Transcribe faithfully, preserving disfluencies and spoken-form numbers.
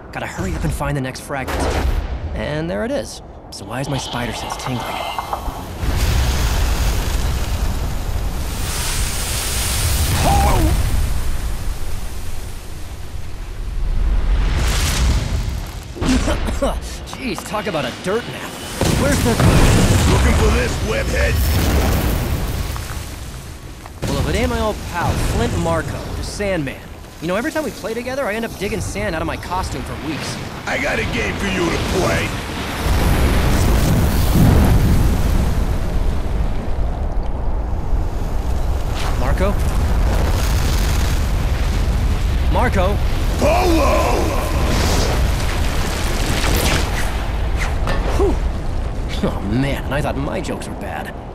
Gotta hurry up and find the next fragment. And there it is. So why is my spider sense tingling? Jeez, talk about a dirt nap. Where's the... Looking for this, webhead? Well, if it ain't my old pal, Flint Marco, the Sandman. You know, every time we play together, I end up digging sand out of my costume for weeks. I got a game for you to play. Marco? Marco? Polo! Whew. Oh man, and I thought my jokes were bad.